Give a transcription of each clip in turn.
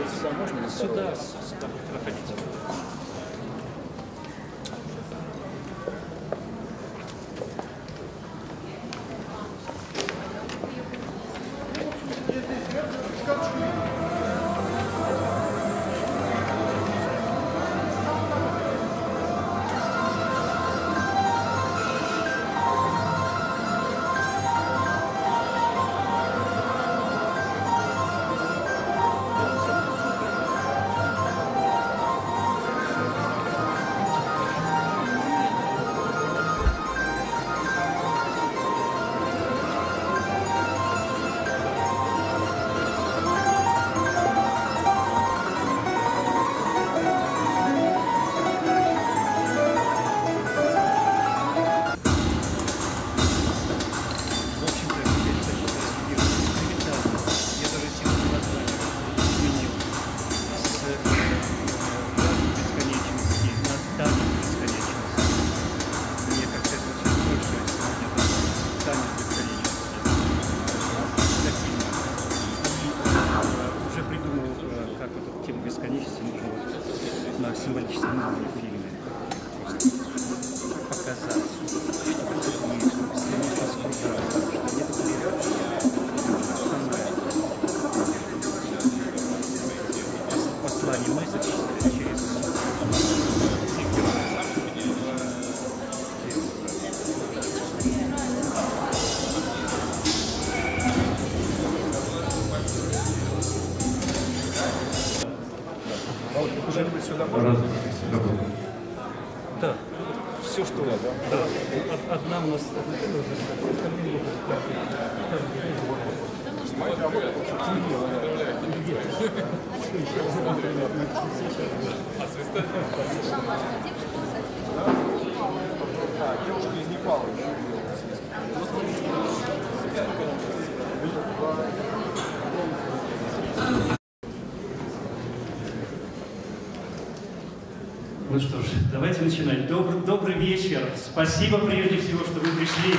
Сюда можно? Сюда, проходите. На символическом уровне в фильме. Показать, что ниже, стремиться скружаться, что некоторые послание мы зачитали через Куда-нибудь сюда да, все что да. Одна у нас девушка из Непала. Ну что ж, давайте начинать. Добрый вечер. Спасибо прежде всего, что вы пришли.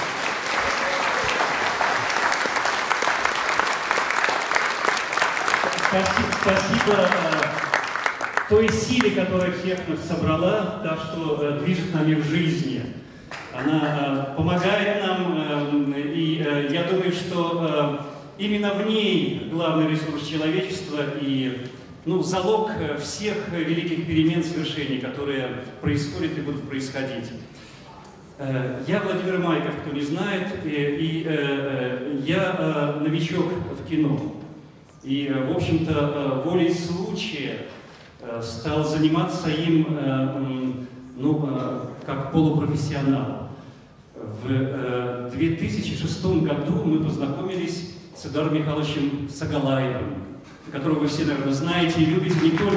Спасибо той силе, которая всех нас собрала, та, что движет нами в жизни. Она помогает нам, и я думаю, что именно в ней главный ресурс человечества и залог всех великих перемен, свершений, которые происходят и будут происходить. Я Владимир Майков, кто не знает, и я новичок в кино. И, в общем-то, волей случая стал заниматься им, как полупрофессионал. В 2006 году мы познакомились с Эдуардом Михайловичем Сагалаевым, которого вы все, наверное, знаете и любите не только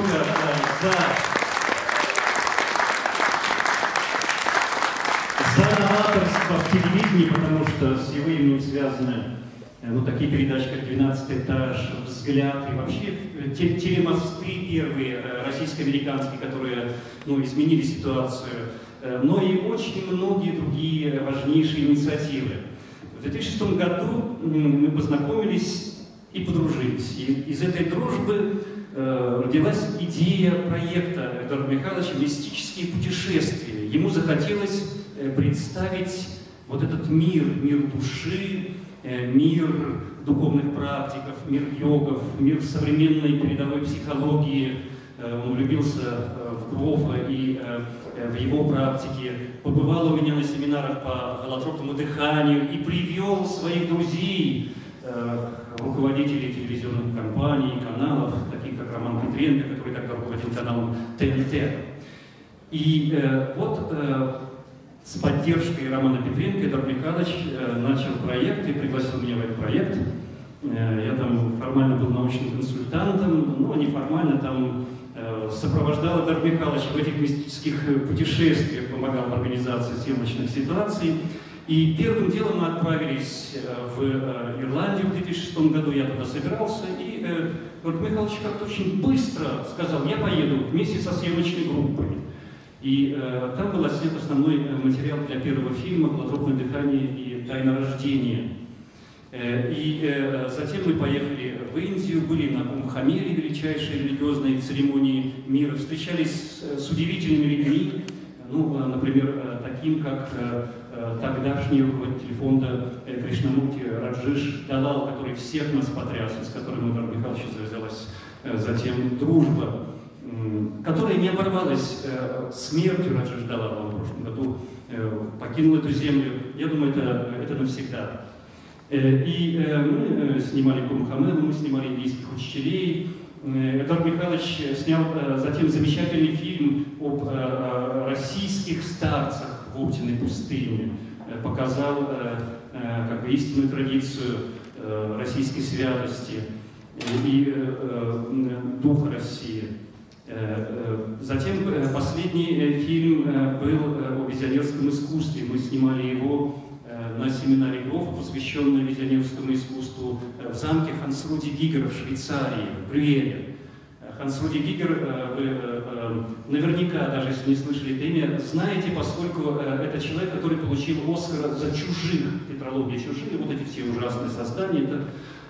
за новаторство в телевидении, потому что с его именем связаны такие передачи, как «12 этаж», «Взгляд» и вообще телемосты первые, российско-американские, которые изменили ситуацию, но и очень многие другие важнейшие инициативы. В 2006 году мы познакомились и подружились. И из этой дружбы родилась идея проекта Эдуарда Михайловича «Мистические путешествия». Ему захотелось представить вот этот мир души, мир духовных практиков, мир йогов, мир современной передовой психологии. Он влюбился в Грофа и в его практике, побывал у меня на семинарах по голотропному дыханию и привел своих друзей, руководителей телевизионных компаний, каналов, таких как Роман Петренко, который тогда руководил каналом ТНТ. И с поддержкой Романа Петренко Эдуард Михайлович начал проект и пригласил меня в этот проект. Я там формально был научным консультантом, но неформально там сопровождал Эдуарда Михайловича в этих мистических путешествиях, помогал в организации съемочных ситуаций. И первым делом мы отправились в Ирландию в 2006 году, я туда собирался, и Эдуард Михайлович как-то очень быстро сказал: я поеду вместе со съемочной группой. И там был снят основной материал для первого фильма «Голотропное дыхание и тайна рождения». И затем мы поехали в Индию, были на Кумб-Меле, величайшей религиозной церемонии мира, встречались с удивительными людьми, ну, например, таким, как тогдашний руководитель фонда Кришнамурти Раджеш Далал, который всех нас потряс, с которым у Эдуарда Михайловича завязалась затем дружба, которая не оборвалась смертью Раджеш Далала. Он в прошлом году покинул эту землю. Я думаю, это навсегда. И мы снимали Кумб-Мелу, мы снимали индийских учителей. Эдуард Михайлович снял затем замечательный фильм об российских старцах в Оптиной пустыне. Показал как бы истинную традицию российской святости и духа России. Затем последний фильм был о визионерском искусстве. Мы снимали его на семинаре Гофа, посвященном визионерскому искусству, в замке Хансруди Гигера в Швейцарии, в Брюэре. Хансруди Гигер, вы наверняка, даже если не слышали это имя, знаете, поскольку это человек, который получил Оскара за «Чужих», тетралогия «Чужие», вот эти все ужасные создания, это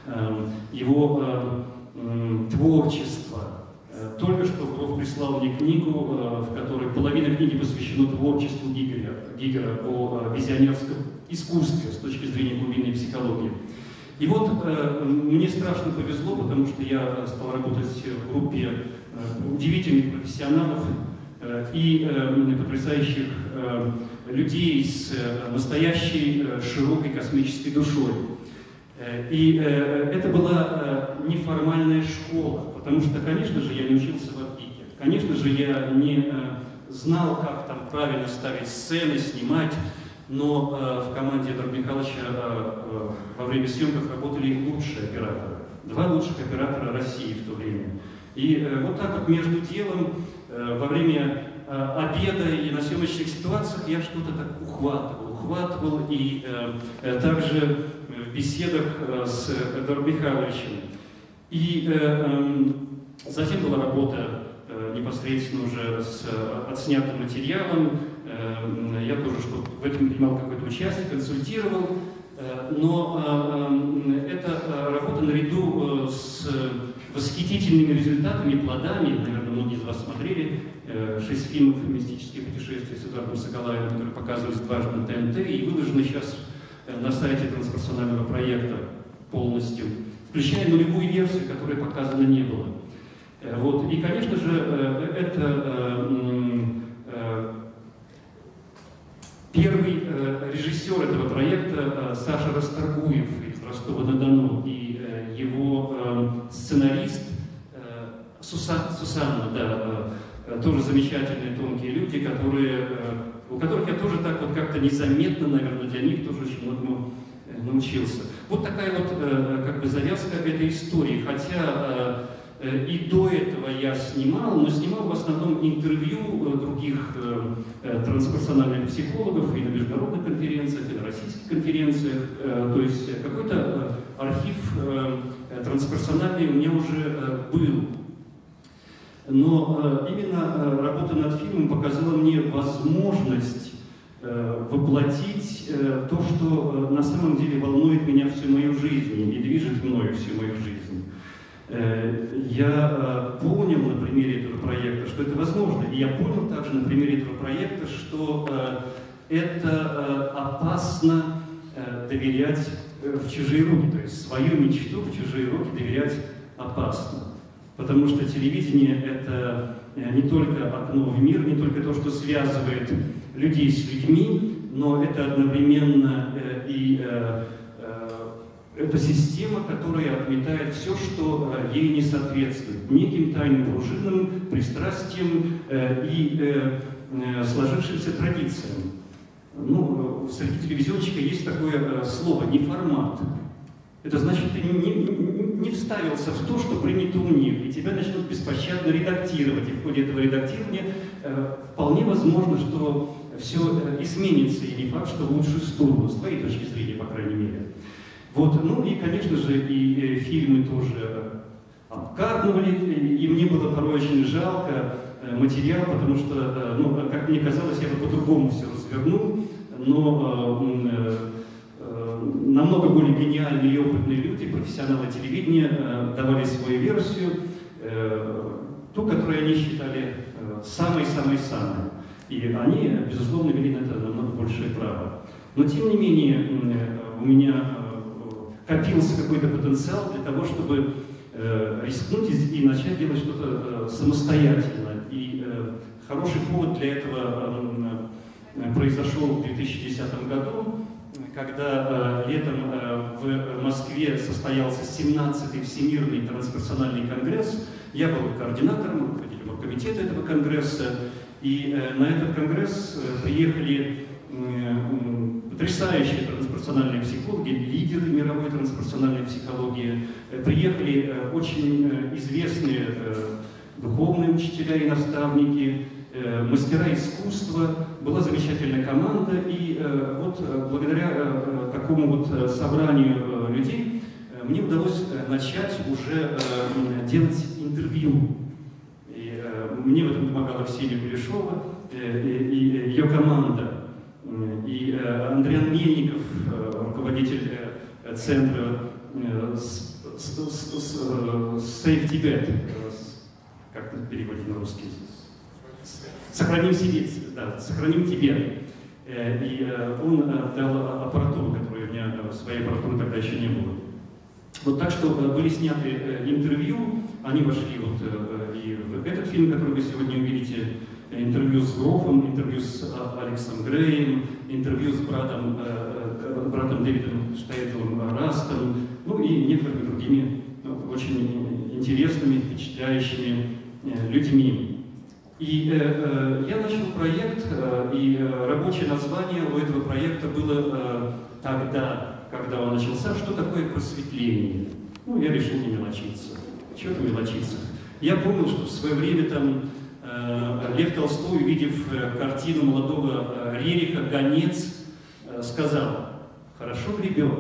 его творчество. Только что Гроф прислал мне книгу, в которой половина книги посвящена творчеству Гигера о визионерском искусстве с точки зрения глубинной психологии. И вот мне страшно повезло, потому что я стал работать в группе удивительных профессионалов и потрясающих людей с настоящей широкой космической душой. И это была неформальная школа, потому что, конечно же, я не учился в Авгике, конечно же, я не знал, как там правильно ставить сцены, снимать, но в команде Эдуарда Михайловича во время съемок работали лучшие операторы, два лучших оператора России в то время. И вот так вот между делом, во время обеда и на съемочных ситуациях я что-то так ухватывал, и также в беседах с Эдуардом Михайловичем. И затем была работа непосредственно уже с отснятым материалом. Я тоже в этом принимал какое-то участие, консультировал. Но эта работа наряду с восхитительными результатами, плодами, наверное, многие из вас смотрели, 6 фильмов «Мистические путешествия» с Эдуардом Соколаевым, которые показывались дважды на ТНТ и выложены сейчас на сайте трансперсонального проекта полностью, включая нулевую версию, которой показано не было. Вот. И, конечно же, это первый режиссер этого проекта Саша Расторгуев из Ростова-на-Дону и его сценарист Сусанна, да, тоже замечательные тонкие люди, у которых я тоже так вот как-то незаметно, наверное, для них тоже очень многому научился. Вот такая вот как бы завязка этой истории, хотя и до этого я снимал, но снимал в основном интервью других трансперсональных психологов и на международных конференциях, и на российских конференциях. То есть какой-то архив трансперсональный у меня уже был. Но именно работа над фильмом показала мне возможность воплотить то, что на самом деле волнует меня всю мою жизнь и движет мною всю мою жизнь. Я понял на примере этого проекта, что это возможно. И я понял также на примере этого проекта, что это опасно доверять в чужие руки. То есть свою мечту в чужие руки доверять опасно. Потому что телевидение — это не только окно в мир, не только то, что связывает людей с людьми, но это одновременно и это система, которая отметает все, что ей не соответствует, неким тайным пружинам, пристрастиям и сложившимся традициям. Ну, среди телевизионщика есть такое слово «неформат». Это значит, ты не вставился в то, что принято у них, и тебя начнут беспощадно редактировать. И в ходе этого редактирования вполне возможно, что все изменится, и не факт, что в лучшую сторону, с твоей точки зрения, по крайней мере. Вот. Ну и, конечно же, и фильмы тоже обкарнывали, и мне было порой очень жалко материал, потому что, ну, как мне казалось, я бы по-другому все развернул, но намного более гениальные и опытные люди, профессионалы телевидения, давали свою версию, ту, которую они считали самой-самой-самой. И они, безусловно, вели на это намного большее право. Но, тем не менее, у меня копился какой-то потенциал для того, чтобы рискнуть и начать делать что-то самостоятельно. И хороший повод для этого произошел в 2010 году, когда летом в Москве состоялся 17-й Всемирный трансперсональный конгресс. Я был координатором, руководителем оргкомитета этого конгресса. И на этот конгресс приехали потрясающие трансперсональные психологи, лидеры мировой трансперсональной психологии. Приехали очень известные духовные учителя и наставники, мастера искусства. Была замечательная команда. И вот благодаря такому вот собранию людей мне удалось начать уже делать интервью. И мне в этом помогала Ксения Кулешова и ее команда. И Андриан Мельников, руководитель центра Save Tibet, как это переводить на русский? Сохраним Тибет, да, сохраним Тибет. И он дал аппаратуру, которой у меня своей аппаратуры тогда еще не было. Вот так что были сняты интервью, они вошли вот и в этот фильм, который вы сегодня увидите, интервью с Грофом, интервью с Алексом Греем, интервью с братом Дэвидом Штейдлом Растом, ну и некоторыми другими очень интересными, впечатляющими людьми. И я начал проект, и рабочее название у этого проекта было тогда, когда он начался, что такое просветление. Ну, я решил не мелочиться. Чего-то мелочиться. Я помнил, что в свое время там Лев Толстой, увидев картину молодого Рериха «Гонец», сказал: «Хорошо гребет,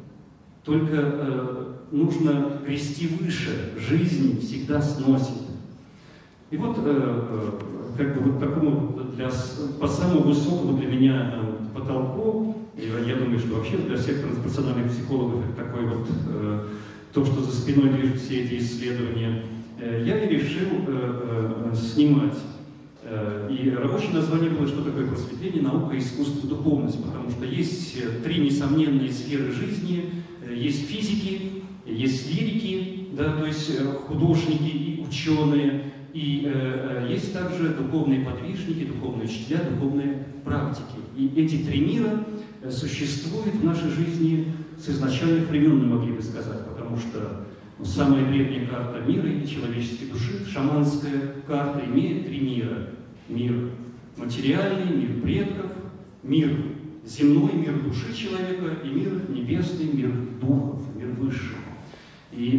только нужно грести выше, жизнь всегда сносит». И вот как бы вот такому по самому высокому для меня потолку, я думаю, что вообще для всех трансперсональных психологов это такой вот то, что за спиной движут все эти исследования, я и решил снимать. И рабочее название было «Что такое просветление, наука, искусство, духовность», потому что есть три несомненные сферы жизни: есть физики, есть лирики, да, то есть художники и ученые, и есть также духовные подвижники, духовные учителя, духовные практики. И эти три мира существуют в нашей жизни с изначальных времен, мы могли бы сказать, потому что самая древняя карта мира и человеческой души, шаманская карта, имеет три мира. Мир материальный, мир предков, мир земной, мир души человека и мир небесный, мир духов, мир высший. И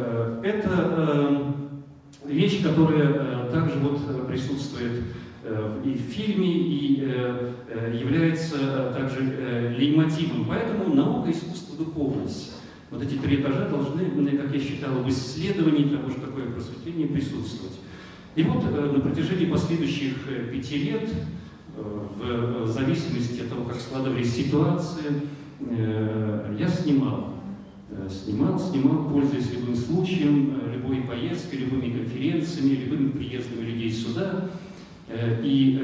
это вещь, которая также вот присутствует и в фильме, и является также лейтмотивом. Поэтому наука, искусство, духовность. Вот эти три этажа должны, как я считал, в исследовании того, что такое просветление, присутствовать. И вот на протяжении последующих 5 лет, в зависимости от того, как складывались ситуации, я снимал, пользуясь любым случаем, любой поездкой, любыми конференциями, любыми приездами людей сюда. И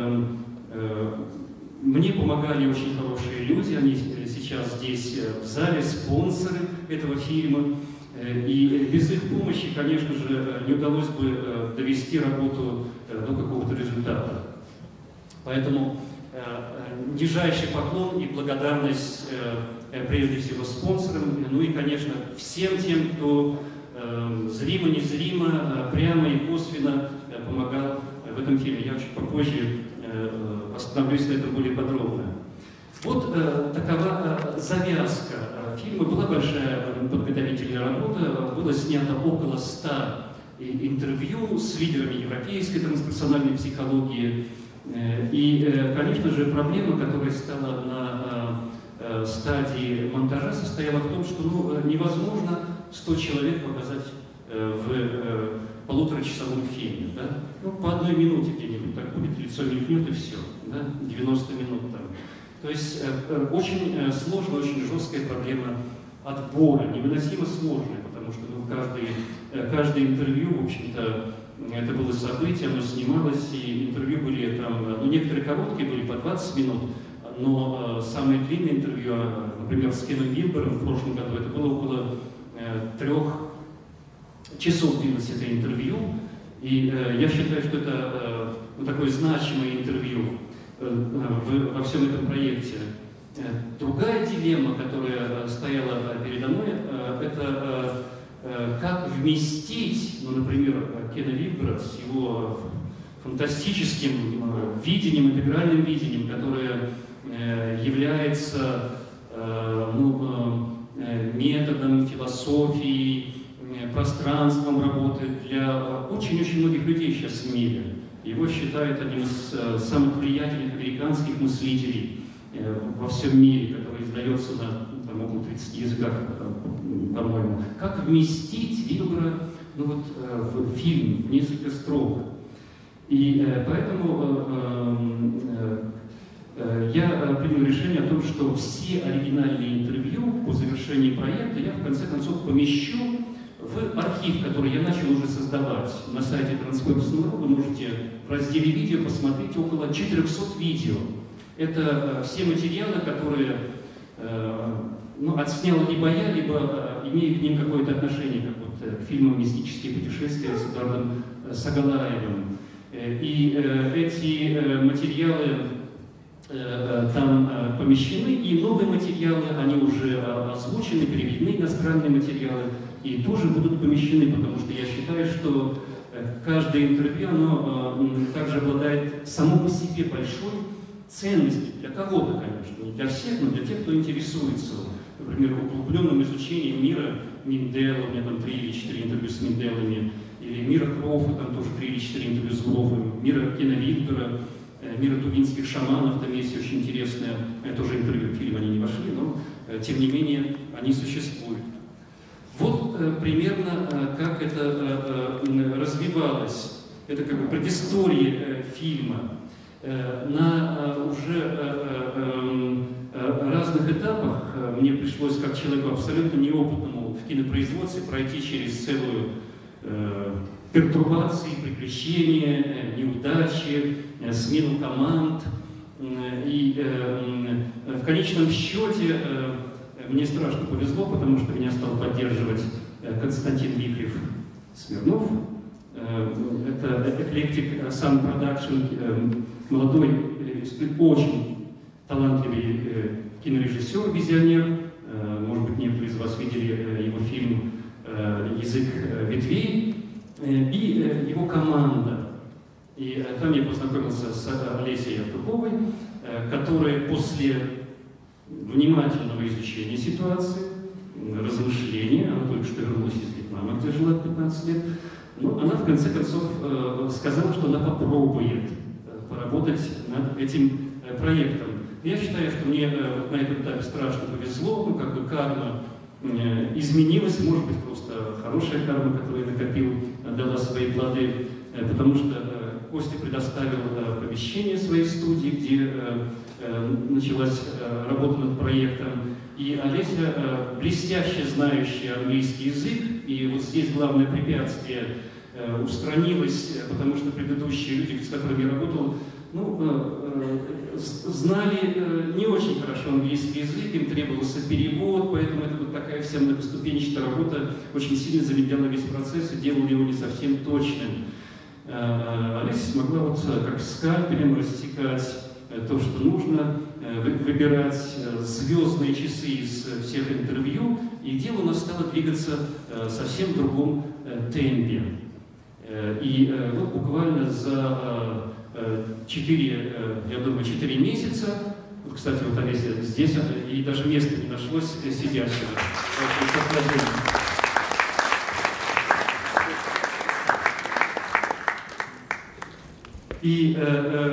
мне помогали очень хорошие люди, они сейчас здесь в зале, спонсоры этого фильма. И без их помощи, конечно же, не удалось бы довести работу до какого-то результата. Поэтому нижайший поклон и благодарность прежде всего спонсорам, ну и, конечно, всем тем, кто зримо-незримо, прямо и косвенно помогал в этом фильме. Я чуть попозже остановлюсь на этом более подробно. Вот такова завязка фильма. Была большая подготовительная работа, было снято около 100 интервью с лидерами европейской трансперсональной психологии. И, конечно же, проблема, которая стала на стадии монтажа, состояла в том, что невозможно 100 человек показать в полуторачасовом фильме. Да? Ну, по 1 минуте где-нибудь так будет, лицо мелькнет и все. Да? 90 минут там. То есть очень сложная, очень жесткая проблема отбора, невыносимо сложная, потому что каждое интервью, в общем-то, это было событие, оно снималось, и интервью были там, ну, некоторые короткие были по 20 минут, но самое длинное интервью, например, с Кеном Вилбером в прошлом году, это было около 3 часов длилось это интервью, и я считаю, что это такое значимое интервью во всем этом проекте. Другая дилемма, которая стояла передо мной, это как вместить, ну, например, Кена Вилбера с его фантастическим видением, интегральным видением, которое является методом, философией, пространством работы для очень-очень многих людей сейчас в мире. Его считают одним из самых влиятельных американских мыслителей во всем мире, который издается на около 30 языках, по-моему. Как вместить Вилбера в фильм, в несколько строк? И поэтому я принял решение о том, что все оригинальные интервью по завершении проекта я в конце концов помещу в архив, который я начал уже создавать. На сайте Transweb.ru вы можете в разделе видео посмотреть около 400 видео. Это все материалы, которые отснял либо я, либо имею к ним какое-то отношение, как вот к фильму «Мистические путешествия» с Эдуардом Сагалаевым. И эти материалы там помещены, и новые материалы, они уже озвучены, переведены, иностранные материалы, и тоже будут помещены, потому что я считаю, что каждое интервью, оно также обладает само по себе большой ценностью. Для кого-то, конечно, не для всех, но для тех, кто интересуется, например, углубленным изучением мира Миндела, у меня там 3 или 4 интервью с Минделами, или мира Крофа, там тоже 3 или 4 интервью с Грофом, мира Кена Вилбера, мира тувинских шаманов, там есть очень интересное, тоже интервью, в фильм они не вошли, но тем не менее они существуют. Вот примерно как это развивалось. Это как бы предыстория фильма. На уже разных этапах мне пришлось, как человеку абсолютно неопытному в кинопроизводстве, пройти через целую пертурбации, приключения, неудачи, смену команд. И в конечном счете мне страшно повезло, потому что меня стал поддерживать Константин Вихрев-Смирнов. Это эклектик Sun Production, молодой, очень талантливый кинорежиссер, визионер. Может быть, некоторые из вас видели его фильм «Язык ветвей», и его команда. И там я познакомился с Олесей Автуковой, которая после внимательного изучения ситуации, размышления, она только что вернулась из Вьетнама, где жила 15 лет, но она в конце концов сказала, что она попробует поработать над этим проектом. Я считаю, что мне на этом этапе страшно повезло, как бы карма изменилась, может быть, просто хорошая карма, которую я накопил, дала свои плоды, потому что Костя предоставил помещение своей студии, где началась работа над проектом. И Олеся, блестяще знающая английский язык, и вот здесь главное препятствие устранилось, потому что предыдущие люди, с которыми я работал, знали не очень хорошо английский язык, им требовался перевод, поэтому это вот такая вся многоступенчатая работа очень сильно замедляла весь процесс и делала его не совсем точным. Олеся смогла вот как скальпелем рассекать то, что нужно, выбирать звездные часы из всех интервью, и дело у нас стало двигаться совсем в другом темпе. И вот буквально за 4 месяца, вот, кстати, вот Олеся здесь, и даже места не нашлось сидящего. И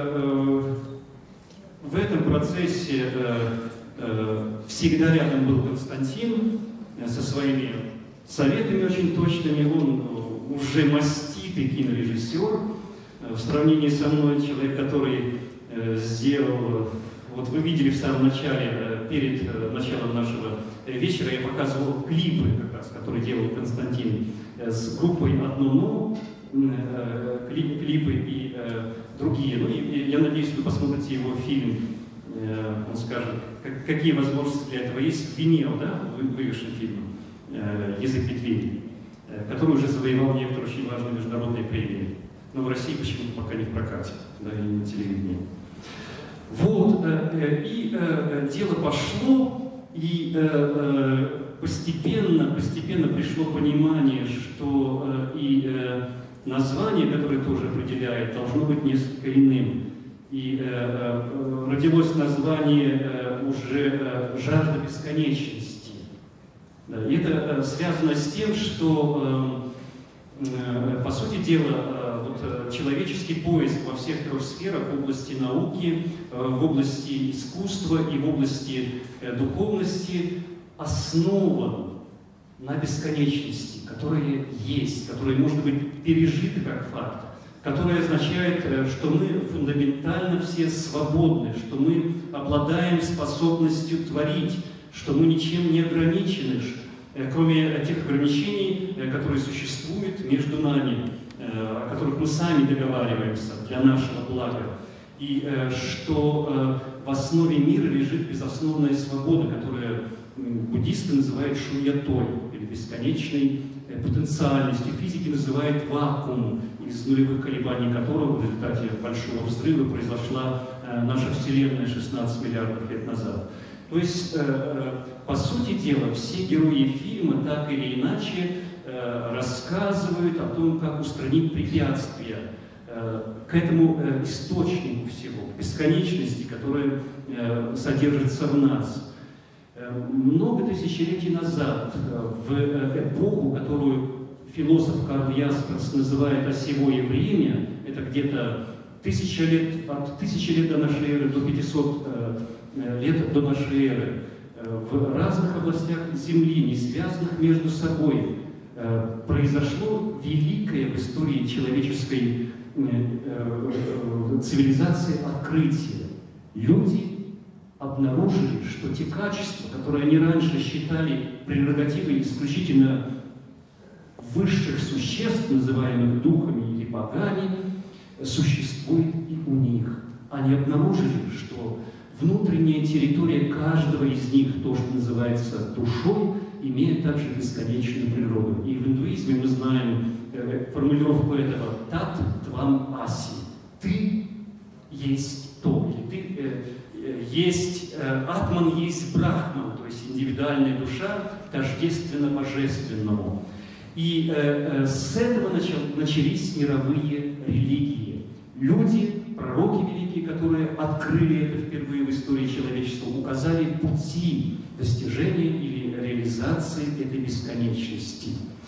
в этом процессе всегда рядом был Константин со своими советами очень точными. Он уже маститый кинорежиссер. В сравнении со мной человек, который сделал Вот вы видели в самом начале, перед началом нашего вечера, я показывал клипы, как раз, которые делал Константин с группой «Одно но», клипы и другие. Ну, и я надеюсь, вы посмотрите его фильм, он скажет, какие возможности для этого есть. «Венео», да, вывешен фильм «Язык ветвей», который уже завоевал некоторые очень важные международные премии. Но в России почему-то пока не в прокате, да, и на телевидении. Вот, и дело пошло, и постепенно пришло понимание, что и название, которое тоже определяет, должно быть несколько иным. И родилось название уже «Жажда бесконечности». Да, и это связано с тем, что, по сути дела, вот, человеческий поиск во всех трех сферах, в области науки, в области искусства и в области духовности, основан на бесконечности, которая есть, которая может быть пережита как факт, которая означает, что мы фундаментально все свободны, что мы обладаем способностью творить, что мы ничем не ограничены, кроме тех ограничений, которые существуют между нами, о которых мы сами договариваемся для нашего блага, и что в основе мира лежит безусловная свобода, которую буддисты называют шуньятой, или бесконечной потенциальностью. Физики называют вакуум, из нулевых колебаний которого в результате большого взрыва произошла наша Вселенная 16 миллиардов лет назад. То есть, по сути дела, все герои фильма так или иначе рассказывают о том, как устранить препятствия к этому источнику всего, к бесконечности, которая содержится в нас. Много тысячелетий назад, в эпоху, которую философ Карл Ясперс называет «осевое время», это где-то от 1000 лет до нашей эры до 500 лет до нашей эры, в разных областях Земли, не связанных между собой, произошло великое в истории человеческой цивилизации открытие. Люди обнаружили, что те качества, которые они раньше считали прерогативой исключительно высших существ, называемых духами или богами, существует и у них. Они обнаружили, что внутренняя территория каждого из них, то, что называется душой, имеет также бесконечную природу. И в индуизме мы знаем формулировку этого «тат твам аси» – «ты есть то», или «ты есть атман, есть брахман», то есть индивидуальная душа тождественна божественному. И с этого начались мировые религии. Люди, пророки великие, которые открыли это впервые в истории человечества, указали пути достижения или реализации этой бесконечности.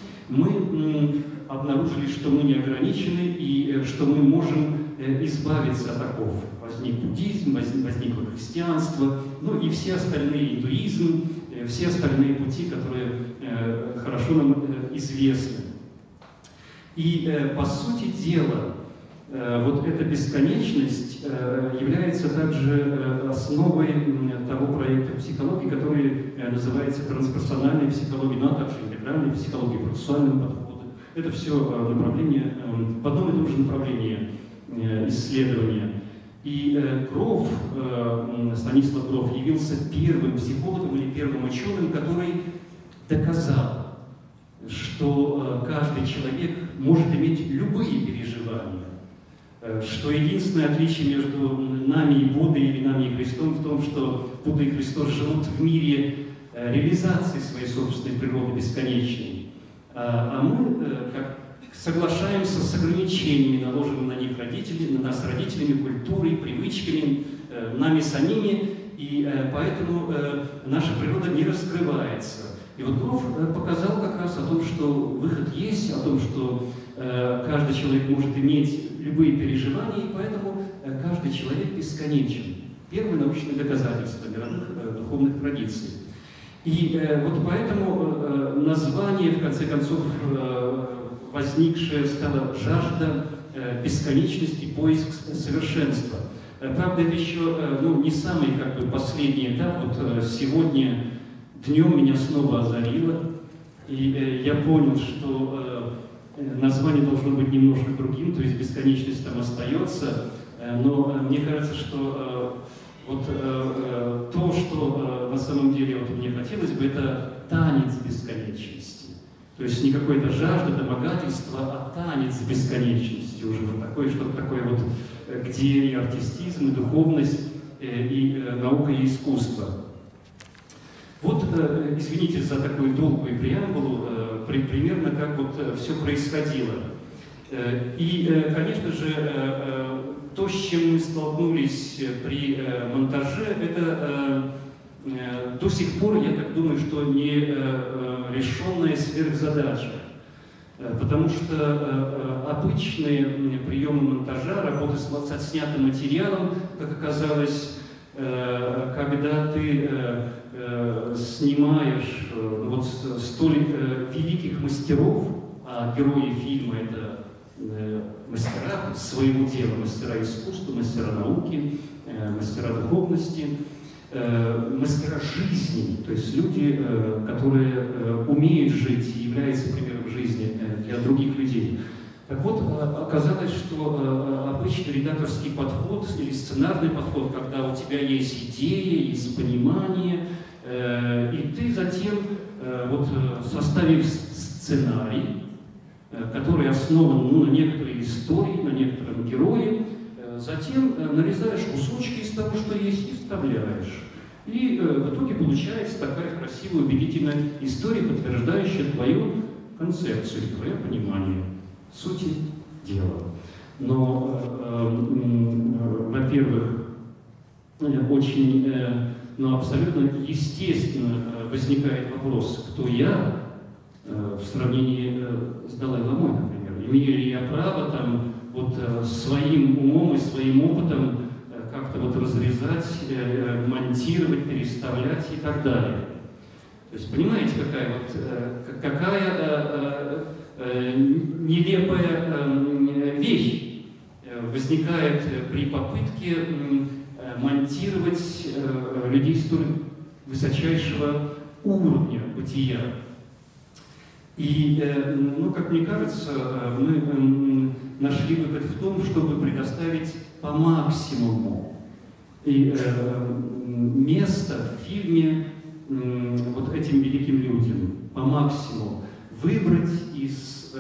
Мы обнаружили, что мы не ограничены и что мы можем избавиться от оков. Возник буддизм, возникло христианство, ну и все остальные, индуизм, все остальные пути, которые хорошо нам известны. И, по сути дела, вот эта бесконечность является также основой того проекта психологии, который называется трансперсональная психология, но также интегральная психология, процессуальный подход. Это все направление, в одном и том же направлении исследования. И Гроф, Станислав Гроф, явился первым психологом или первым ученым, который доказал, что каждый человек может иметь любые переживания, что единственное отличие между нами и Буддой или нами и Христом в том, что Будда и Христос живут в мире реализации своей собственной природы бесконечной, а мы как соглашаемся с ограничениями, наложенными на них родителями, на нас родителями, культурой, привычками, нами самими, и поэтому наша природа не раскрывается. И вот Гроф показал как раз о том, что выход есть, о том, что каждый человек может иметь любые переживания, и поэтому каждый человек бесконечен. Первое научное доказательство мировых духовных традиций. И вот поэтому название, в конце концов, возникшее стало «Жажда бесконечности, поиск совершенства». Правда, это еще ну, не самый как бы, последний этап. Вот сегодня днем меня снова озарило, и я понял, что название должно быть немножко другим, то есть бесконечность там остается, но мне кажется, что вот то, что на самом деле вот мне хотелось бы, это танец бесконечности. То есть не какой-то жажда, домогательства, а танец бесконечности уже вот такое, что-то такое вот, где и артистизм, и духовность, и наука, и искусство. Вот, извините за такую долгую преамбулу, примерно как вот все происходило. И, конечно же, то, с чем мы столкнулись при монтаже, это до сих пор, я так думаю, что не решенная сверхзадача. Потому что обычные приемы монтажа, работы с отснятым материалом, как оказалось, когда ты снимаешь вот столь великих мастеров, а герои фильма — это мастера своего дела, мастера искусства, мастера науки, мастера духовности, мастера жизни, то есть люди, которые умеют жить и являются примером жизни для других людей. Так вот, оказалось, что обычный редакторский подход или сценарный подход, когда у тебя есть идея, есть понимание, и ты затем, вот, составив сценарий, который основан ну, на некоторой истории, на некотором герое, затем нарезаешь кусочки из того, что есть, и вставляешь. И в итоге получается такая красивая, убедительная история, подтверждающая твою концепцию, твое понимание сути дела. Но, во-первых, очень, но абсолютно естественно возникает вопрос, кто я в сравнении с Далай-ламой, например. Имею ли я право там, вот, своим умом и своим опытом как-то вот разрезать, монтировать, переставлять и так далее. То есть понимаете, какая нелепая вещь возникает при попытке монтировать людей столь высочайшего уровня бытия. И, ну, как мне кажется, мы нашли выход в том, чтобы предоставить по максимуму и место в фильме вот этим великим людям, по максимуму выбрать из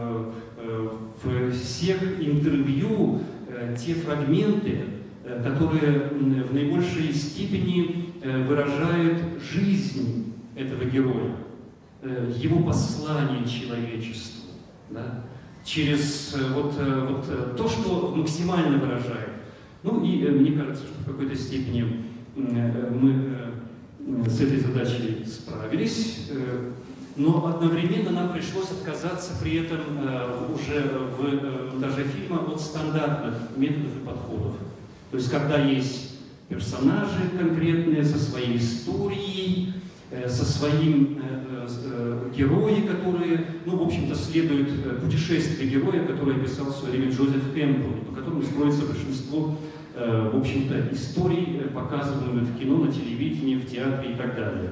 всех интервью те фрагменты, которые в наибольшей степени выражают жизнь этого героя, его послание человечеству, да? Через вот то, что максимально выражает. Ну и мне кажется, что в какой-то степени мы с этой задачей справились, но одновременно нам пришлось отказаться при этом уже в монтаже фильма от стандартных методов и подходов. То есть когда есть персонажи конкретные со своей историей, со своим герои, которые, ну, в общем-то, следуют путешествию героя, который описал в свое время Джозеф Кэмпбелл, по которому строится большинство, в общем-то, историй, показываемых в кино, на телевидении, в театре и так далее.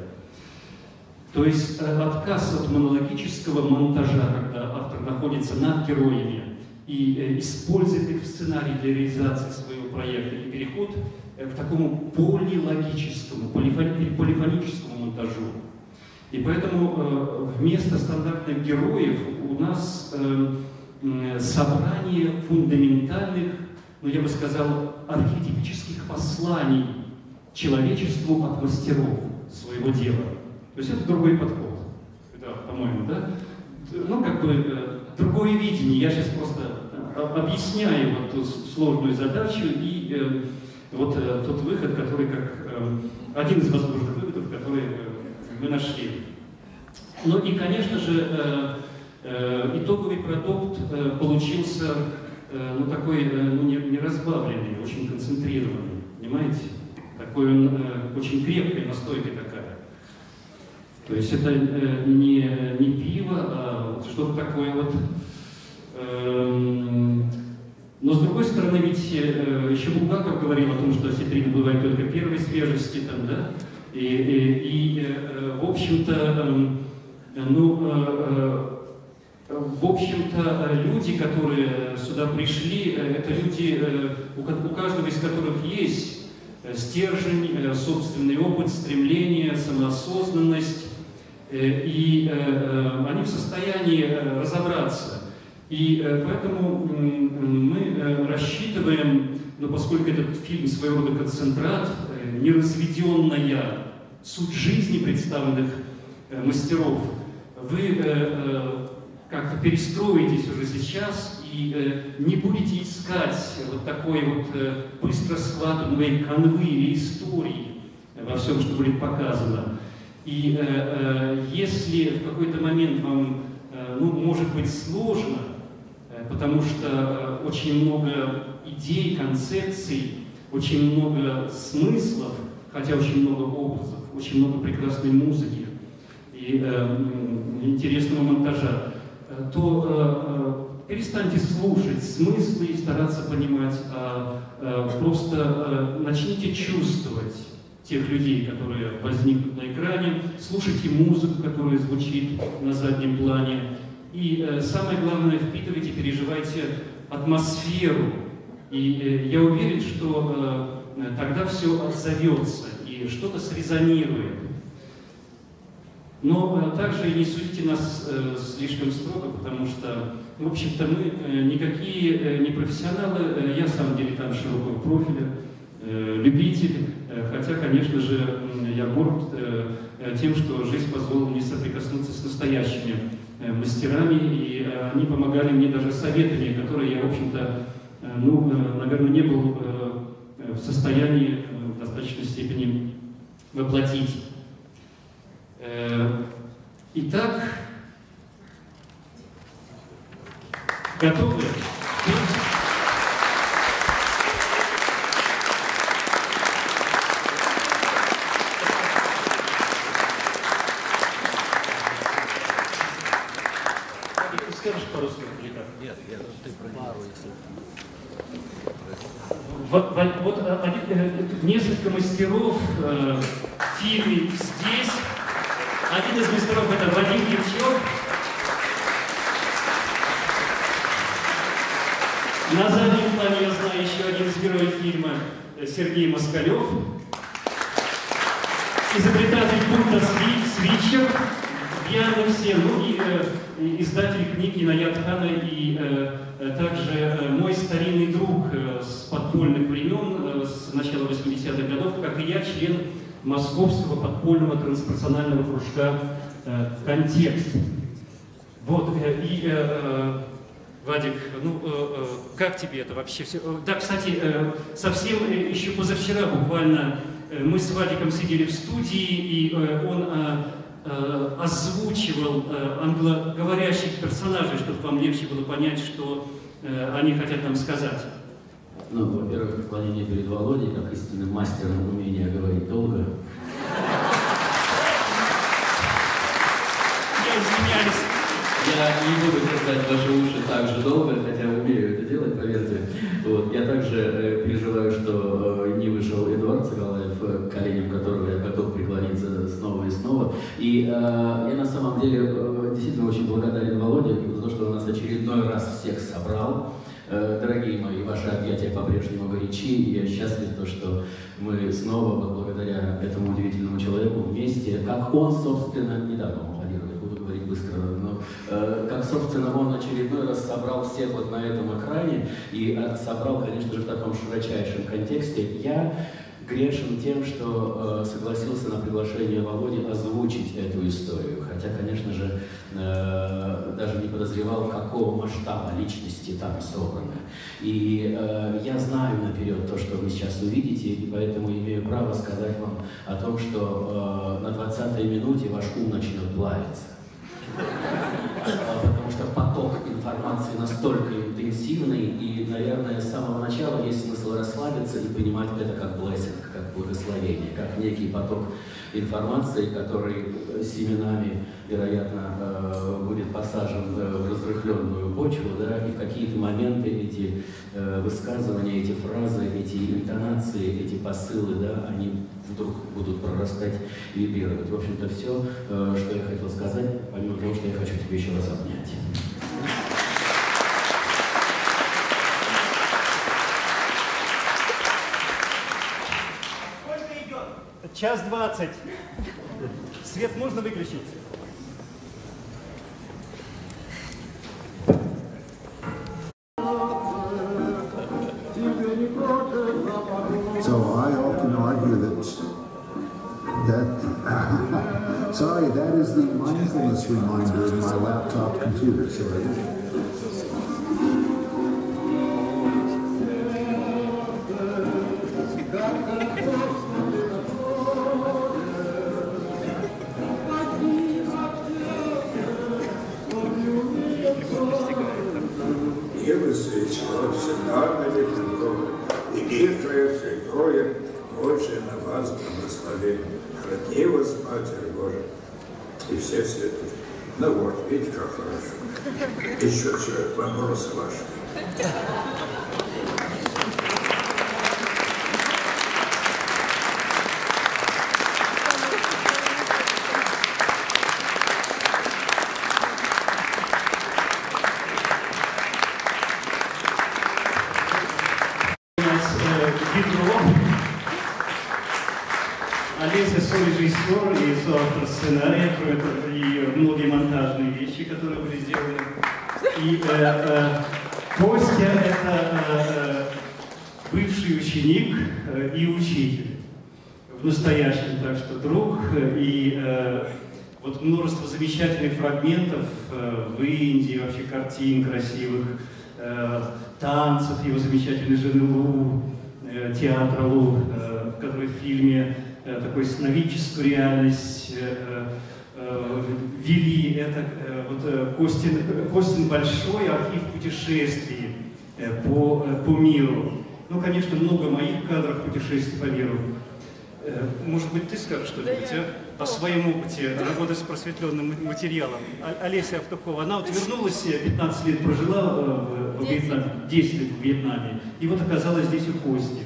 То есть отказ от монологического монтажа, когда автор находится над героями и использует их в сценарии для реализации своего проекта, и переход к такому полилогическому, полифоническому монтажу. И поэтому вместо стандартных героев у нас собрание фундаментальных, ну я бы сказал, архетипических посланий человечеству от мастеров своего дела. То есть это другой подход, да, по-моему, да? Ну, как бы другое видение. Я сейчас просто объясняю вот ту сложную задачу и вот тот выход, который как один из возможных выходов, который мы нашли. Ну и, конечно же, итоговый продукт получился ну, такой ну, не разбавленный, очень концентрированный, понимаете? Такой он очень крепкой настойкой такая. То есть это не пиво, а что-то такое вот, но Но с другой стороны, ведь еще Булгаков говорил о том, что осетрина бывает только первой свежести, там, да? В общем-то, люди, которые сюда пришли, это люди, у каждого из которых есть стержень, собственный опыт, стремление, самоосознанность, и они в состоянии разобраться. И поэтому мы рассчитываем, поскольку этот фильм своего рода концентрат, неразведенная суть жизни представленных мастеров, вы как-то перестроитесь уже сейчас и не будете искать вот такой вот быстро схватываемой канвы или истории во всем, что будет показано. И если в какой-то момент вам, может быть, сложно, потому что очень много идей, концепций, очень много смыслов, хотя очень много образов, очень много прекрасной музыки и интересного монтажа, то перестаньте слушать смыслы и стараться понимать, а просто начните чувствовать тех людей, которые возникнут на экране, слушайте музыку, которая звучит на заднем плане, и самое главное, впитывайте, переживайте атмосферу. И я уверен, что тогда все отзовется и что-то срезонирует. Но также и не судите нас слишком строго, потому что, в общем-то, мы никакие не профессионалы, я сам дилетант широкого профиля, любитель, хотя, конечно же, я горд тем, что жизнь позволила мне соприкоснуться с настоящими мастерами, и они помогали мне даже советами, которые я, в общем-то, наверное, не был в состоянии в достаточной степени воплотить. Итак, готовы? Скажешь пару слов или как? Нет, ты пару, если... Вот несколько мастеров в фильме здесь. Один из мастеров — это Вадим Дьячок. На заднем плане я знаю еще один из героев фильма — Сергей Москалев. Изобретатель пункта Свитчер, Яна все, и издатель книги Наят Хана, и также мой старинный друг с подпольных времен, с начала 80-х годов, как и я, член Московского подпольного трансперсонального кружка «Контекст». Вот, Вадик, как тебе это вообще все? Да, кстати, совсем еще позавчера буквально мы с Вадиком сидели в студии, и он озвучивал англоговорящих персонажей, чтобы вам легче было понять, что они хотят нам сказать. Во-первых, преклонение перед Володей, как истинным мастером умения говорить долго. Я извиняюсь. Я не буду держать ваши уши так же долго, хотя умею это делать, поверьте. Вот. Я также переживаю, что не вышел Эдуард Цыгалаев, коленям которого я готов преклониться снова и снова. И я на самом деле действительно очень благодарен Володе за то, что он нас очередной раз всех собрал. Дорогие мои, ваши объятия по-прежнему горячи, и я счастлив, что мы снова, благодаря этому удивительному человеку, вместе, как он, собственно, недавно аплодировали, буду говорить быстро, но как, собственно, он очередной раз собрал всех вот на этом экране, и собрал, конечно же, в таком широчайшем контексте. Я грешен тем, что согласился на приглашение Володи озвучить эту историю, хотя, конечно же, даже не подозревал, какого масштаба личности там собрано. И я знаю наперед то, что вы сейчас увидите, и поэтому имею право сказать вам о том, что на 20-й минуте ваш ум начнет плавиться. потому что поток информации настолько интенсивный, и, наверное, с самого начала есть смысл расслабиться и понимать это как blessing, как благословение, как некий поток информации, который семенами, вероятно, будет посажен в разрыхленную почву, да, и в какие-то моменты эти высказывания, эти фразы, эти интонации, эти посылы, да, они вдруг будут прорастать и вибрировать. В общем-то, все, что я хотел сказать, помимо того, что я хочу тебе еще раз обнять. Сколько идет? 1:20. Свет можно выключить? So I often argue that sorry, that is the mindfulness reminder in my laptop computer. Sorry. Небо светло, всегда далеко, и мир твое святое, Божие на вас благословение. Храни вас, Матерь Божия, и все святые. Ну вот, видите, как хорошо. Еще человек, вопрос ваш. Олеся сорежиссер и соавтор сценария, и многие монтажные вещи, которые были сделаны. И Костя — это бывший ученик и учитель. В настоящем, так что друг. И вот множество замечательных фрагментов в Индии, вообще картин красивых, танцев его замечательной жены Лу, театра Лу, который в фильме такой сновидческую реальность ввели. Это вот Костин большой архив путешествий по миру. Ну, конечно, много моих кадров путешествий по миру. Может быть, ты скажешь что-нибудь о своем опыте работы с просветленным материалом? Олеся Автухова, она вот вернулась, 15 лет прожила в Вьетнаме, 10 лет в Вьетнаме, и вот оказалась здесь у Кости.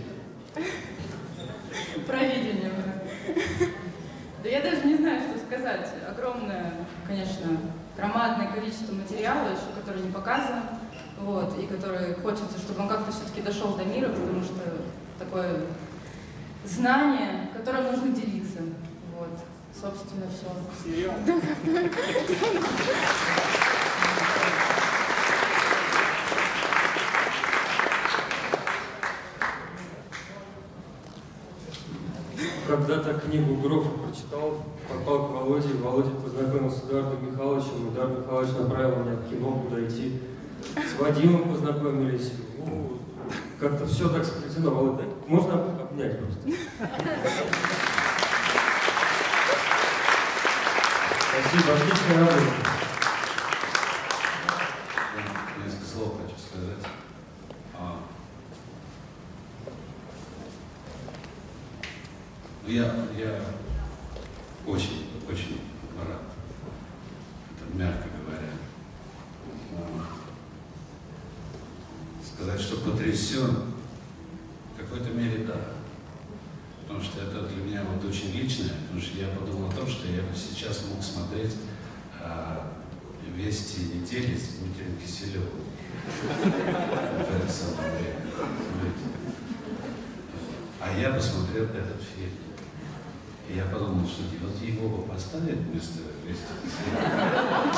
Провидение. Да я даже не знаю, что сказать. Огромное, конечно, громадное количество материала еще, который не показан, вот, и который хочется, чтобы он как-то все-таки дошел до мира, потому что такое знание, которым нужно делиться. Вот, собственно, все. Серьезно? Когда-то книгу Грофа прочитал, попал к Володе, Володя познакомился с Эдуардом Михайловичем, Эдуард Михайлович направил меня в кино, куда идти. С Вадимом познакомились. Ну, как-то все так сплетено. Володя, можно обнять просто? Спасибо, отличная работа. Несколько слов хочу сказать. Я очень рад, это мягко говоря. Сказать, что потрясен, в какой-то мере да. Потому что это для меня вот очень личное, потому что я подумал о том, что я бы сейчас мог смотреть «Вести недели» с Дмитрием Киселевым в это самое время. А я посмотрел этот фильм. И я подумал, что вот его бы поставить вместо «Вести Киселева».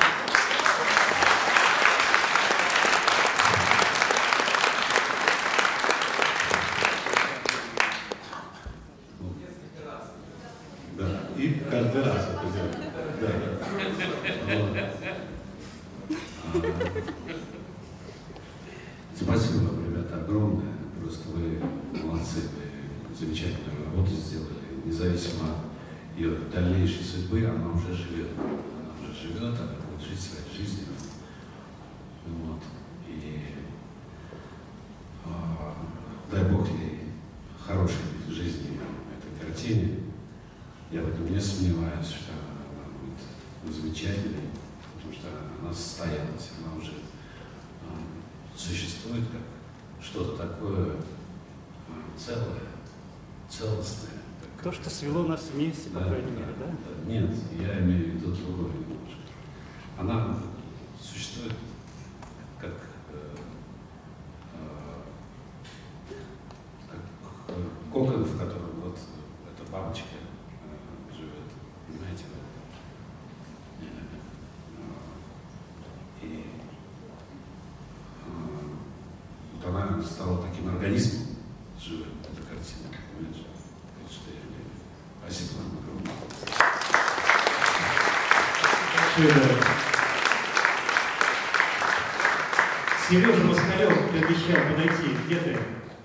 И каждый раз это делать. Спасибо вам, ребята, огромное. Просто вы молодцы, вы замечательную работу сделали. Независимо от ее дальнейшей судьбы, она уже живет. Она уже живет, она будет жить своей жизнью. Вот. И дай Бог ей хорошей жизни этой картине. Я в этом не сомневаюсь, что она будет замечательной, потому что она состоялась, она уже существует как что-то такое целое, целостное. То, что свело нас вместе, по крайней мере, да? Нет, я имею в виду другое немножко. Она существует как кокон, в котором вот эта бабочка живет, понимаете? И вот она стала таким организмом живым, эта картина, понимаешь? Вот что я имею в виду. Спасибо вам огромное. Сережа Москалев, ты обещал подойти. Где ты?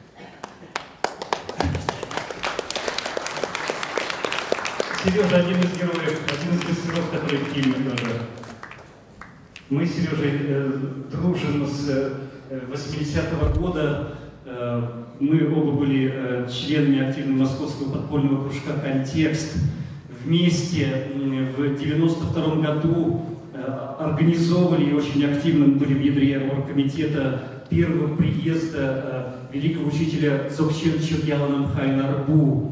Сережа один из героев, один из мастеров, который в фильме тоже. Мы с Сережей дружим с 80-го года. Мы оба были членами активного московского подпольного кружка «Контекст». Вместе в 92-м году организовывали и очень активно были в ядре оргкомитета первого приезда великого учителя Дзогчен Чогьяла Намхай Нарбу.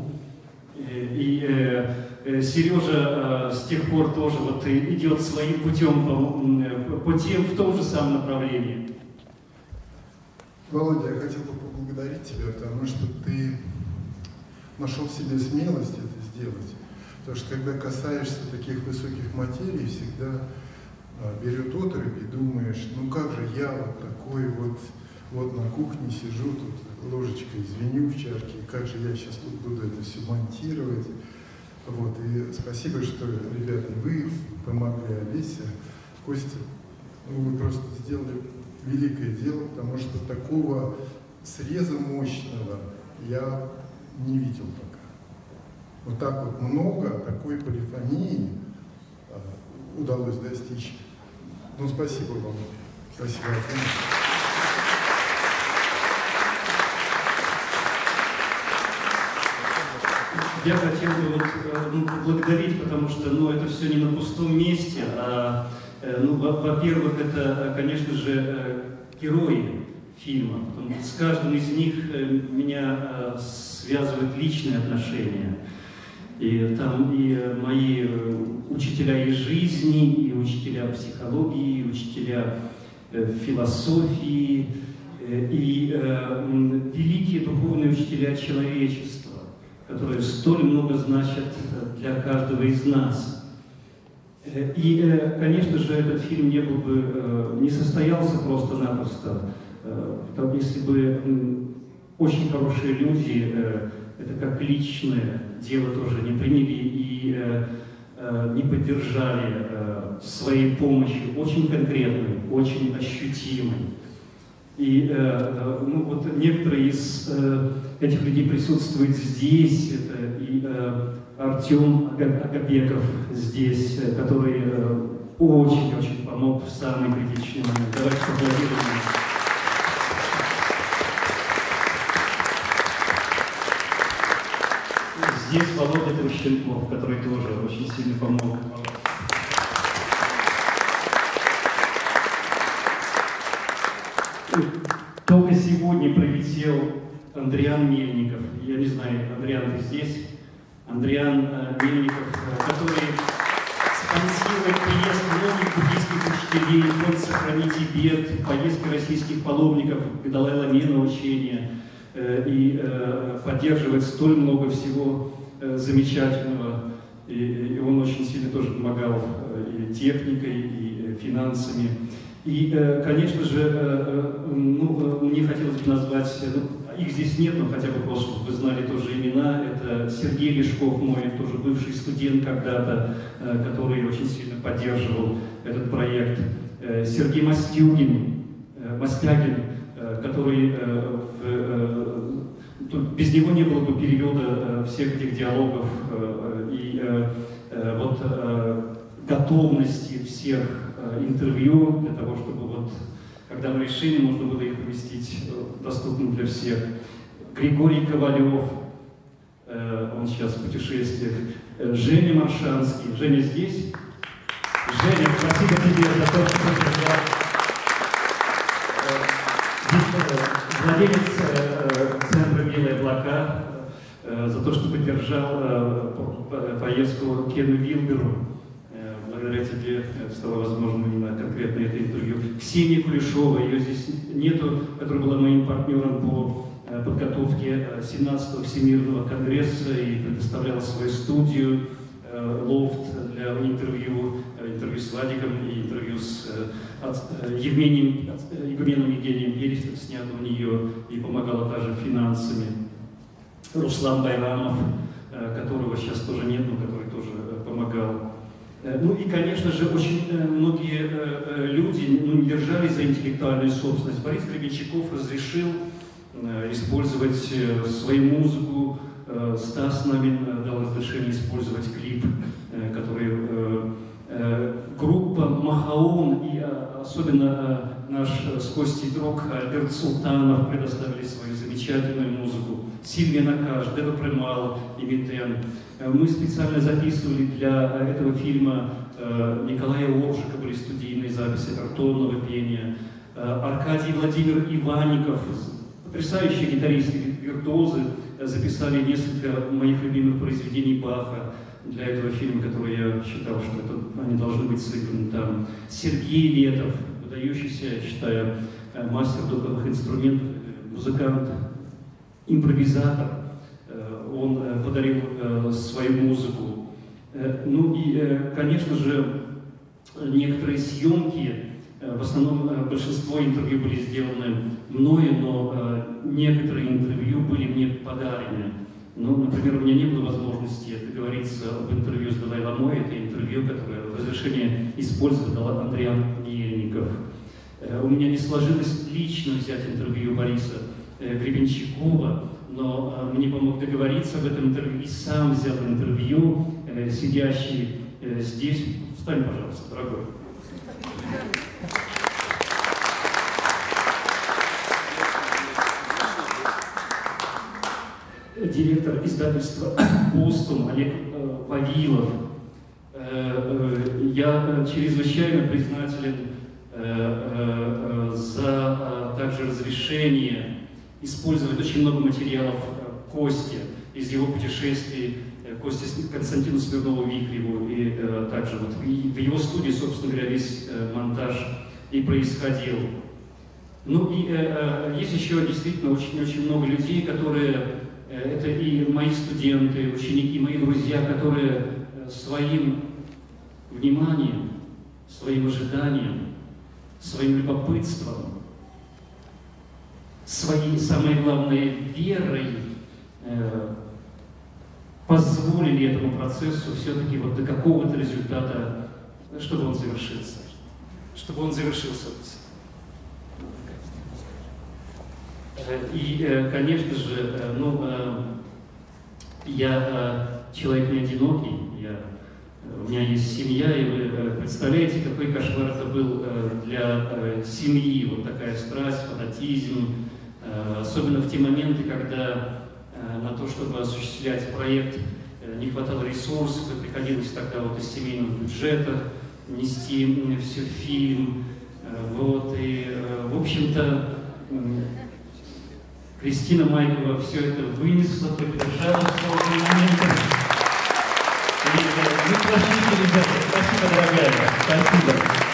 И Сережа с тех пор тоже вот идет своим путем в том же самом направлении. Володя, я хотел бы поблагодарить тебя, потому что ты нашел в себе смелость это сделать. Потому что когда касаешься таких высоких материй, всегда берет отрыв и думаешь, ну как же я вот такой вот на кухне сижу, тут ложечкой звеню в чашке, и как же я сейчас тут буду это все монтировать. Вот, и спасибо, что, ребята, вы помогли, Олеся, Костя, ну, вы просто сделали великое дело, потому что такого среза мощного я не видел пока. Вот так вот много такой полифонии удалось достичь. Ну, спасибо вам. Спасибо. Я хотел бы поблагодарить, потому что это все не на пустом месте, во-первых, это, конечно же, герои фильма. С каждым из них меня связывают личные отношения. И там и мои учителя из жизни, и учителя психологии, и учителя философии, и великие духовные учителя человечества, которые столь много значат для каждого из нас. И, конечно же, этот фильм не состоялся просто-напросто, если бы очень хорошие люди это как личное дело тоже не приняли и не поддержали своей помощью, очень конкретной, очень ощутимой. И некоторые из этих людей присутствуют здесь, это и Артем Агапеков здесь, который очень-очень помог в самый критичный момент. Давайте поаплодируем. Здесь Володя Трущенков, который тоже очень сильно помог. Только сегодня прилетел Андриан Мельников. Я не знаю, Андриан, ты здесь? Андриан Мельников, который спонсирует приезд многих буддийских учителей, фонд «Сохрани Тибет», поездки российских паломников к Далай-Ламе на учения и поддерживает столь много всего замечательного. И он очень сильно тоже помогал и техникой, и финансами. И, конечно же, мне хотелось бы назвать, их здесь нет, но хотя бы просто, чтобы вы знали тоже имена. Это Сергей Лешков, мой тоже бывший студент когда-то, который очень сильно поддерживал этот проект. Сергей Мостягин, который без него не было бы перевода всех этих диалогов. И готовности всех интервью для того, чтобы вот, когда мы решили, можно было их поместить доступным для всех. Григорий Ковалев, он сейчас в путешествиях. Женя Маршанский. Женя здесь? Женя, спасибо тебе за то, что ты пришла. Владелец центра «Белые облака», за то, что поддержал поездку Кену Вилберу. Благодаря тебе стало возможным именно конкретно это интервью. Ксения Кулешова, ее здесь нету, которая была моим партнером по подготовке 17-го Всемирного конгресса и предоставляла свою студию «Лофт» для интервью с Владиком и интервью с Евгением Пересом, снято у нее, и помогала также финансами. Руслан Байрамов, которого сейчас тоже нет, но который тоже помогал. Ну и, конечно же, очень многие люди не держались за интеллектуальную собственность. Борис Гребенщиков разрешил использовать свою музыку. Стас нам дал разрешение использовать клип, который группа Махаон и особенно наш с Костей друг Альберт Султанов предоставили свою замечательную музыку. Сильвия Накаш, Дева Премал и Митен. Мы специально записывали для этого фильма Николая Оржика, были студийные записи картонного пения. Аркадий Владимир Иванников, потрясающие гитаристы, виртуозы, записали несколько моих любимых произведений Баха для этого фильма, который я считал, что они должны быть сыграны там. Сергей Летов, выдающийся, я считаю, мастер духовых инструментов, музыкант, импровизатор. Он подарил свою музыку. Ну и, конечно же, некоторые съемки, в основном большинство интервью были сделаны мною, но некоторые интервью были мне подарены. Ну, например, у меня не было возможности договориться об интервью с Далай-ламой. Это интервью, которое разрешение использовать дал Андриан Ельников. У меня не сложилось лично взять интервью Бориса Гребенщикова, но мне помог договориться об этом интервью и сам взял интервью, сидящий здесь. Встань, пожалуйста, дорогой. Директор издательства «Постум» Олег Павилов. Я чрезвычайно признателен за также разрешение использовать очень много материалов Кости из его путешествий, Кости Константину Смирнову-Вихреву, и также вот в его студии, собственно говоря, весь монтаж и происходил. Ну и есть еще действительно очень много людей, которые, это и мои студенты, ученики, мои друзья, которые своим вниманием, своим ожиданием, своим любопытством, своей, самой главной, верой позволили этому процессу все-таки вот до какого-то результата, чтобы он завершился. Чтобы он завершился. И, конечно же, я человек не одинокий, у меня есть семья, и вы представляете, какой кошмар это был для семьи, вот такая страсть, фанатизм, особенно в те моменты, когда на то, чтобы осуществлять проект, не хватало ресурсов, и приходилось тогда вот из семейного бюджета нести все в фильм, вот, и, в общем-то, Кристина Майкова все это вынесла, поддержала сложные моменты. Ну, спасибо, ребята, спасибо, дорогая, спасибо.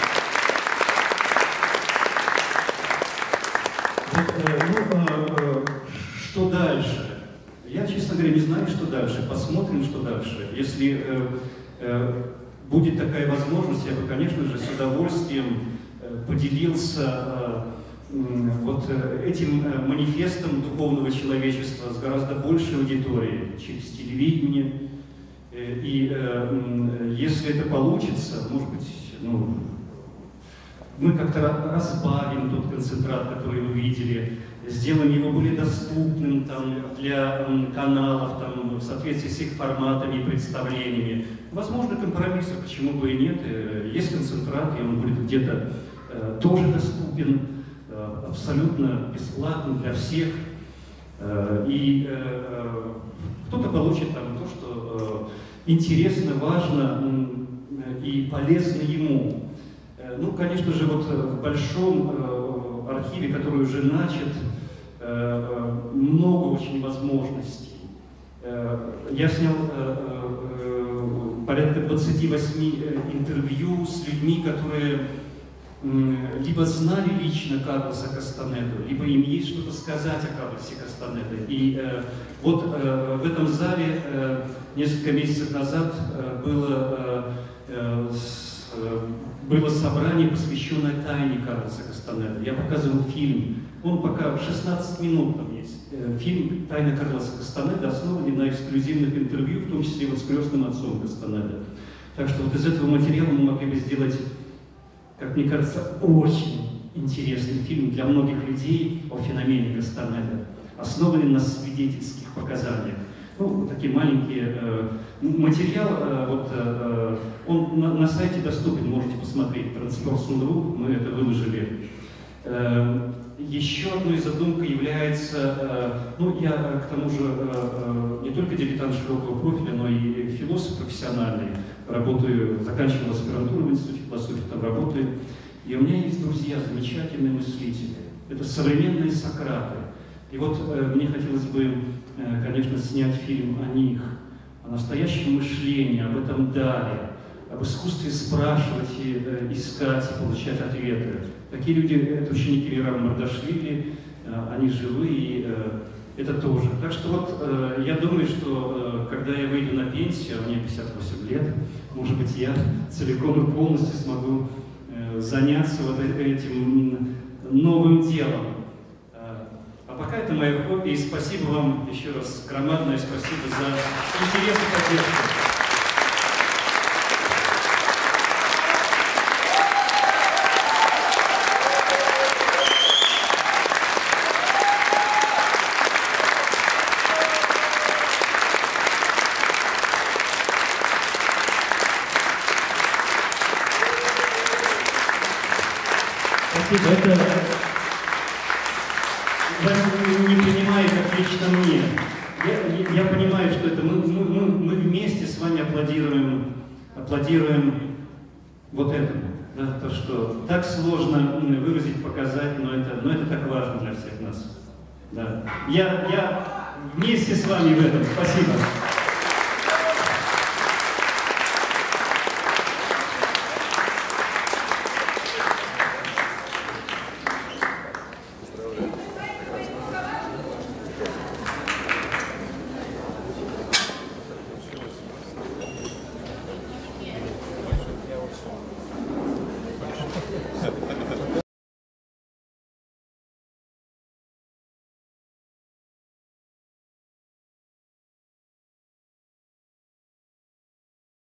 Вот, что дальше? Я, честно говоря, не знаю, что дальше. Посмотрим, что дальше. Если будет такая возможность, я бы, конечно же, с удовольствием поделился вот этим манифестом духовного человечества с гораздо большей аудиторией через телевидение. И если это получится, может быть, мы как-то разбавим тот концентрат, который вы видели, сделаем его более доступным там, для каналов, там, в соответствии с их форматами и представлениями. Возможно, компромиссы, почему бы и нет. Есть концентрат, и он будет где-то тоже доступен, абсолютно бесплатно для всех. И кто-то получит там то, что интересно, важно и полезно ему. Ну, конечно же, вот в большом архиве, который уже начат, много очень возможностей. Я снял порядка 28 интервью с людьми, которые либо знали лично Карлоса Кастанеду, либо им есть что-то сказать о Карлосе Кастанеду. И вот в этом зале несколько месяцев назад было собрание, посвященное тайне Карлоса Кастанеда. Я показывал фильм. Он пока 16 минут там есть. Фильм «Тайна Карлоса Кастанеда», основанный на эксклюзивных интервью, в том числе вот с крестным отцом Кастанеда. Так что вот из этого материала мы могли бы сделать, как мне кажется, очень интересный фильм для многих людей о феномене Кастанеда, основанный на свидетельских показаниях. Ну, вот такие маленькие материал, он на сайте доступен, можете посмотреть, Transperson.ru, мы это выложили. Еще одной задумкой является, ну, я к тому же не только дилетант широкого профиля, но и философ профессиональный. Работаю, заканчивал аспирантуру в Институте философии, там работаю. И у меня есть друзья, замечательные мыслители. Это современные Сократы. И вот мне хотелось бы, конечно, снять фильм о них, о настоящем мышлении, об этом даре, об искусстве спрашивать и искать и получать ответы. Такие люди, это ученики Лера Мардашвили, они живы, и это тоже. Так что вот я думаю, что когда я выйду на пенсию, а мне 58 лет, может быть, я целиком и полностью смогу заняться вот этим новым делом. А пока это мое хобби, и спасибо вам еще раз, громадное спасибо за интерес и поддержку. Это не принимаю как лично мне. Я понимаю, что это мы вместе с вами аплодируем вот этому. Да, то, что так сложно выразить, показать, но это так важно для всех нас. Да. Я вместе с вами в этом. Спасибо.